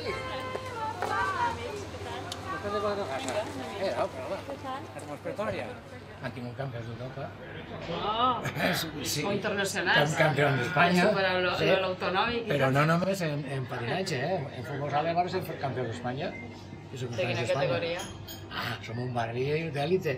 Después de cuatro casas. Però hacemos pretoria. Han tingut campions d'Europa. O internacionals. Campions d'Espanya. L'autonòmic. Però no només en patinatge, en futbol sala vam ser campions d'Espanya. ¿De qué categoría? Som un barri d'élite.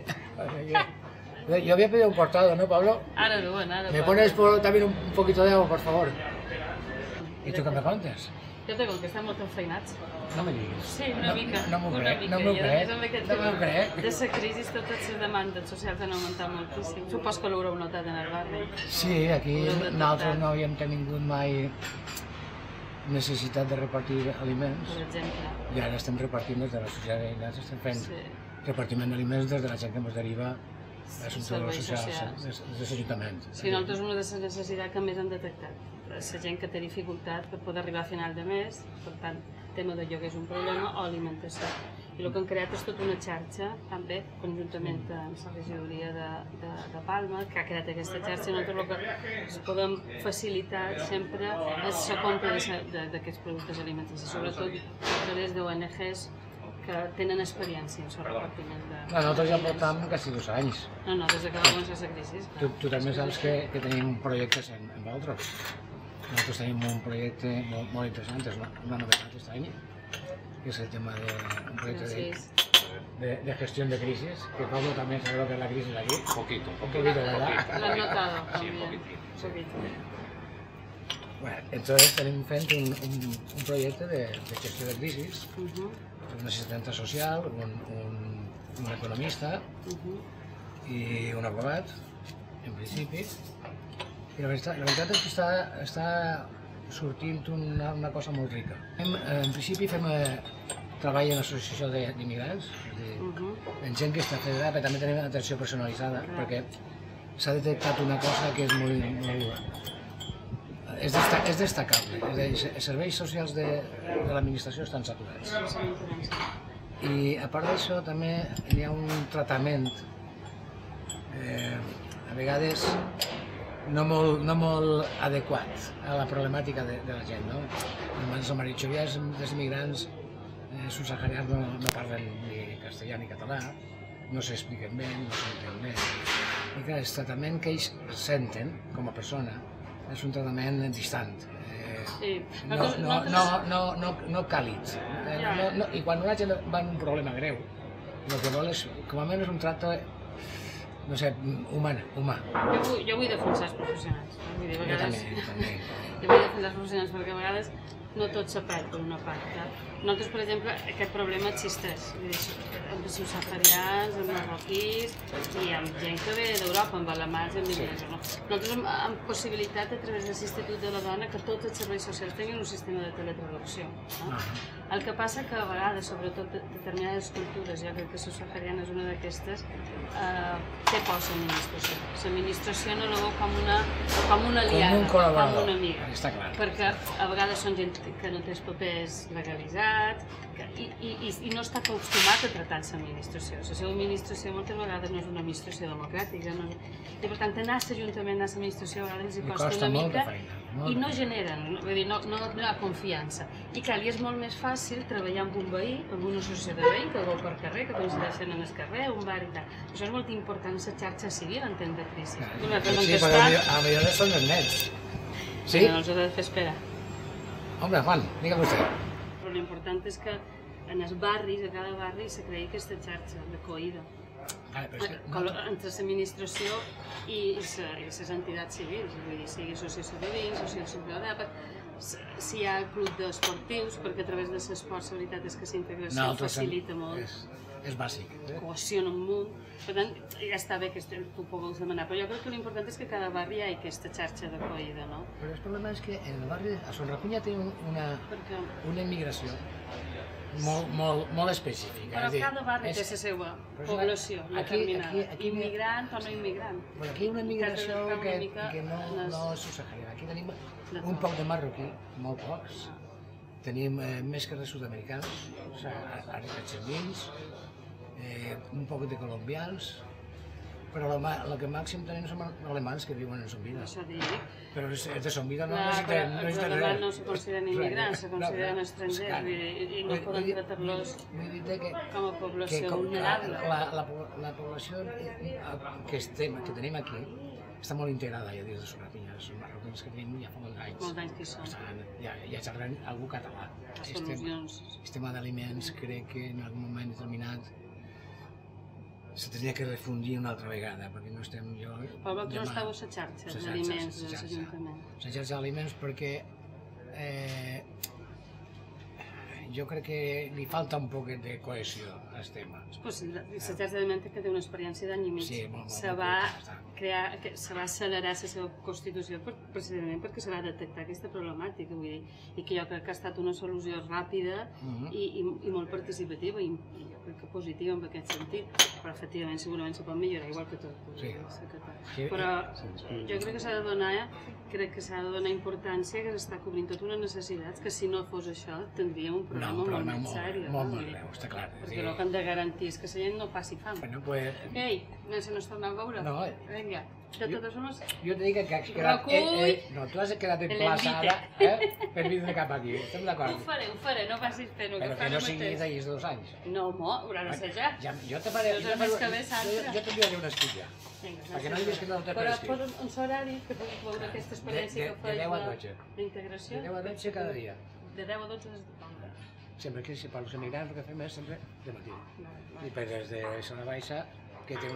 Yo había pedido un cortado, ¿no, Pablo? Ahora lo bueno, ahora ¿Me pones también un poquito de agua, por favor? ¿Y tú qué me contes? Jo te conto que estem molt enfeinats. No me diguis. Sí, una mica. No m'ho crec, no I m'ho a més amb crec, aquest no m'ho tema crec. de la crisi totes les demandes socials han augmentat moltíssim. Supos que l'haureu notat en el barri. Sí, aquí nosaltres no havíem tingut mai necessitat de repartir aliments. Per exemple. I ara estem repartint des de la societat de veïnats, estem fent repartiment d'aliments des de la gent que ens deriva d'assumptes socials, dels ajuntaments. Sí, nosaltres una de les necessitats que més han detectat. La gent que té dificultat per poder arribar a final de mes, per tant, tema de lloguer és un problema, o alimentació. I el que han creat és tota una xarxa, també, conjuntament amb la regidoria de Palma, que ha creat aquesta xarxa, i nosaltres el que ens podem facilitar sempre és la compra d'aquests productes alimentaris, sobretot a través d'ONGs que tenen experiència en el repartiment de... Nosaltres ja portam quasi 2 anys. No, des que va començar la crisi. Tu també saps que tenim projectes en vosaltres. Nosaltres tenim un projecte molt interessant, és una novetat aquest any, que és el tema d'un projecte de gestión de crisis, que Pablo también sabe lo que es la crisis aquí. Poquito, ¿verdad? Lo has notado Sí, un también. poquitito. Bueno, entonces tenim fent un projecte de gestió de crisis, un assistent social, un economista i un abogat, en principi. I la veritat és que està sortint una cosa molt rica. En principi fem treball en l'associació d'immigrants, en gent que està federada, però també tenim atenció personalitzada, perquè s'ha detectat una cosa que és molt... és destacable. Els serveis socials de l'administració estan saturats. I a part d'això també hi ha un tractament, a vegades, no molt adequat a la problemàtica de la gent. La majoria dels immigrants subsaharians no parlen ni castellà ni català, no s'expliquen bé, no s'entenen bé. I clar, el tractament que ells senten com a persona és un tractament distant, no càlid. I quan una gent va en un problema greu, el que vol és, com a mínim, un tracte, no sé, humà. Jo vull defensar els professionals. Jo també. Jo vull defensar els professionals perquè a vegades no tot se perd per una part. Nosaltres, per exemple, aquest problema existeix. Amb els subsaharians, amb marroquís i amb gent que ve d'Europa, amb alemans i amb immigrants. Nosaltres hem possibilitat, a través de l'Institut de la Dona, que tots els serveis socials tinguin un sistema de teletraducció. El que passa que a vegades, sobretot determinades cultures, jo crec que la subsahariana és una d'aquestes, té por l'administració. L'administració no la veu com una aliada, com una amiga. Perquè a vegades són gent que no té els papers legalitzats i no està acostumat a tractar amb l'administració. La seva administració moltes vegades no és una administració democràtica. I per tant, anar a l'Ajuntament, anar a l'administració, a vegades els costa una mica i no generen, no hi ha confiança. I clar, és molt més fàcil treballar amb un veí, amb una associació de veïns que veu per carrer, que coincideixen en el carrer, un bar i tal. Això és molt important, la xarxa civil en temps de crisi. Sí, perquè a millor són els nets. Sí? No els he de fer esperar. Home, Juan, digue'm vostè. Però l'important és que en els barris, a cada barri, se creï aquesta xarxa d'acollida entre l'administració i les entitats civils, vull dir, sigui associació de veïns, associació ciutadana, si hi ha club d'esportius, perquè a través de l'esport la veritat és que la integració facilita molt. És bàsic. Cohesiona un munt. Per tant, ja està bé que tu puguis demanar, però jo crec que l'important és que cada barri hi ha aquesta xarxa d'acollida, no? Però el problema és que el barri a Son Racunya té una immigració molt específica. Però cada barri té la seva població determinada, immigrant o no immigrant. Aquí hi ha una immigració que no és subsahariana. Aquí tenim un poc de marroquí, molt pocs. Tenim més que res sud-americans, argentins, un poc de colombians, Però el que màxim tenim són alemans que viuen en Son Vida. Això dic. Però de Son Vida no Clar, necessiten però els res. alemans no se consideren immigrants, se consideren estrangers i no poden tractar-los com a població vulnerable. La població que tenim aquí està molt integrada ja dins de Sonapinya. Els marroquins que tenim ja fa molts anys. Molts anys que hi són. Ja xerren algú català. Les solucions. El tema d'aliments crec que en algun moment determinat se tenia que refundir una altra vegada, perquè no estem jo... Però vosaltres no esteu a la xarxa d'aliments de l'Ajuntament. La xarxa d'aliments perquè jo crec que li falta un poquet de cohesió al tema. Pues la xarxa d'aliments que té una experiència d'any i mig. Se va accelerar la seva constitució precisament perquè se va detectar aquesta problemàtica, vull dir, i que jo crec que ha estat una solució ràpida i molt participativa i jo crec que positiva en aquest sentit, però efectivament segurament se pot millorar igual que tot. Però jo crec que s'ha de donar importància que s'està cobrint tota una necessitat que si no fos això tindríem un problema molt més seriós. Molt més greu, està clar. Perquè el que hem de garantir és que la gent no passi fam. Ei, no se nos torna a veure? No. Vinga, de totes formes... Jo t'he dit que has quedat... No, tu has quedat emplaçada per vindre cap aquí. Estem d'acord? Ho faré, no passis pena. Però que no sigui d'ahir 2 anys. No, haurà de ser ja. Jo t'enviaré un escrit ja. Perquè no diguis que no te prescriu. Però posa un horari que puguis veure aquesta experiència que faig d'integració. De 10 a 12 cada dia. De 10 a 12 des de Tonga. Sempre que si per als emigrants el que fem és sempre de matí. I per des de Zona Baixa, que té